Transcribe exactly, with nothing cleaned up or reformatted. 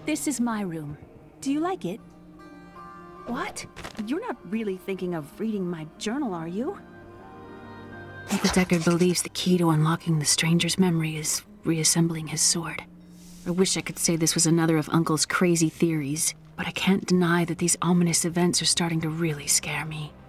This is my room. Do you like it? What? You're not really thinking of reading my journal, are you? Uncle Deckard believes the key to unlocking the stranger's memory is reassembling his sword. I wish I could say this was another of Uncle's crazy theories, but I can't deny that these ominous events are starting to really scare me.